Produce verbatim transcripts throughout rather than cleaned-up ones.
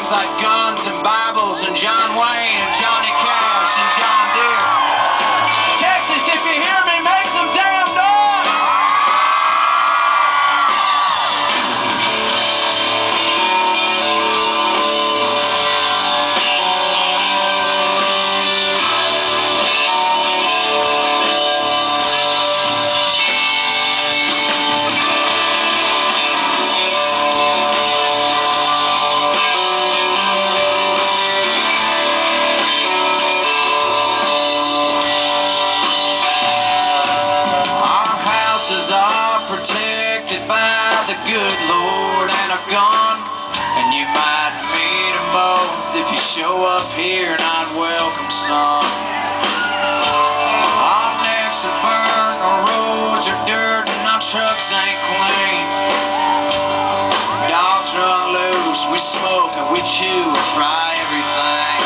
songs like Guns and Bibles and John Wayne and Johnny Cash and John Deere. Texas, if you hear me, make some damn noise! By the good Lord and a gun, and you might meet them both if you show up here not welcome, son. Our necks are burnt, our roads are dirt, and our trucks ain't clean. Dogs run loose, we smoke and we chew and fry everything.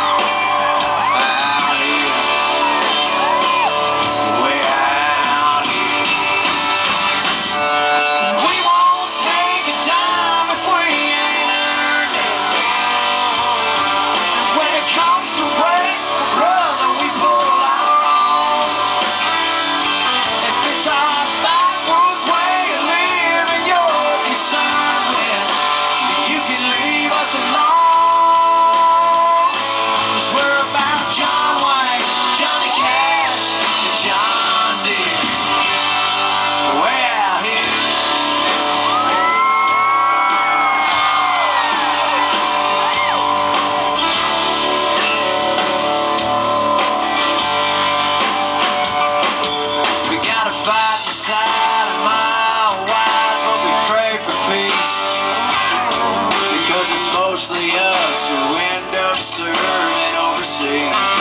Inside a mile wide, but we pray for peace, because it's mostly us who end up serving overseas.